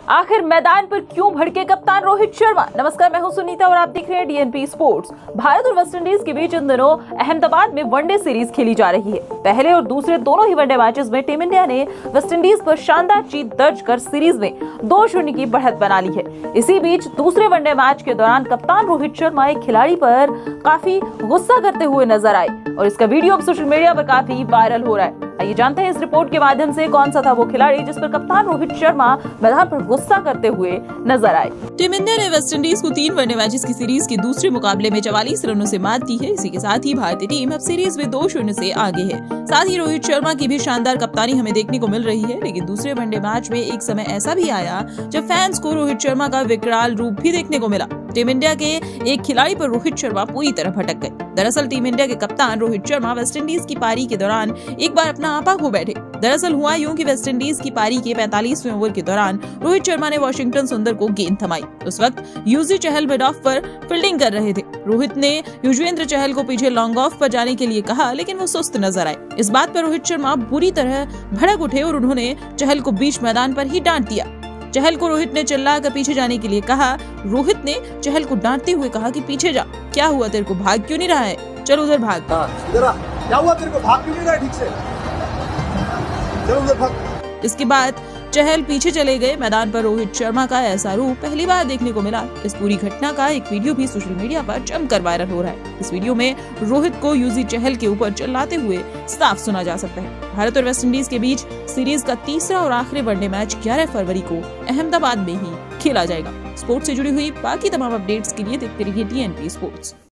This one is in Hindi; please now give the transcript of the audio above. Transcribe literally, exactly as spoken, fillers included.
आखिर मैदान पर क्यों भड़के कप्तान रोहित शर्मा। नमस्कार, मैं हूं सुनीता और आप देख रहे हैं डीएनपी स्पोर्ट्स। भारत और वेस्टइंडीज के बीच इन दिनों अहमदाबाद में वनडे सीरीज खेली जा रही है। पहले और दूसरे दोनों ही वनडे मैचेस में टीम इंडिया ने वेस्टइंडीज पर शानदार जीत दर्ज कर सीरीज में दो शून्य की बढ़त बना ली है। इसी बीच दूसरे वनडे मैच के दौरान कप्तान रोहित शर्मा एक खिलाड़ी पर काफी गुस्सा करते हुए नजर आए और इसका वीडियो अब सोशल मीडिया पर काफी वायरल हो रहा है। आइए जानते हैं इस रिपोर्ट के माध्यम से कौन सा था वो खिलाड़ी जिस पर कप्तान रोहित शर्मा मैदान पर गुस्सा करते हुए नजर आए। टीम इंडिया ने वेस्टइंडीज को तीन वनडे मैचेस की सीरीज के दूसरे मुकाबले में चवालीस रनों से मात दी है। इसी के साथ ही भारतीय टीम अब सीरीज में दो शून्य से आगे है। साथ ही रोहित शर्मा की भी शानदार कप्तानी हमें देखने को मिल रही है। लेकिन दूसरे वनडे मैच में एक समय ऐसा भी आया जब फैंस को रोहित शर्मा का विकराल रूप भी देखने को मिला। टीम इंडिया के एक खिलाड़ी पर रोहित शर्मा पूरी तरह भटक गए। दरअसल टीम इंडिया के कप्तान रोहित शर्मा वेस्टइंडीज की पारी के दौरान एक बार अपना आपा खो बैठे। दरअसल हुआ यूं कि वेस्टइंडीज की पारी के पैंतालीसवें ओवर के दौरान रोहित शर्मा ने वॉशिंगटन सुंदर को गेंद थमाई। उस वक्त युजवेंद्र चहल मिड ऑफ पर फील्डिंग कर रहे थे। रोहित ने युजवेंद्र चहल को पीछे लॉन्ग ऑफ पर जाने के लिए कहा, लेकिन वो सुस्त नजर आए। इस बात पर रोहित शर्मा बुरी तरह भड़क उठे और उन्होंने चहल को बीच मैदान पर ही डांट दिया। चहल को रोहित ने चिल्लाकर पीछे जाने के लिए कहा। रोहित ने चहल को डांटते हुए कहा कि पीछे जा, क्या हुआ तेरे को, भाग क्यों नहीं रहा है, चल उधर भाग। क्या हुआ तेरे को, भाग क्यों नहीं रहा है ठीक से, चल उधर भाग। इसके बाद चहल पीछे चले गए। मैदान पर रोहित शर्मा का ऐसा रूप पहली बार देखने को मिला। इस पूरी घटना का एक वीडियो भी सोशल मीडिया पर जमकर वायरल हो रहा है। इस वीडियो में रोहित को युजवेंद्र चहल के ऊपर चिल्लाते हुए साफ सुना जा सकता है। भारत और वेस्टइंडीज के बीच सीरीज का तीसरा और आखिरी वनडे मैच ग्यारह फरवरी को अहमदाबाद में ही खेला जाएगा। स्पोर्ट्स से जुड़ी हुई बाकी तमाम अपडेट्स के लिए देखते रहिए डीएनपी स्पोर्ट्स।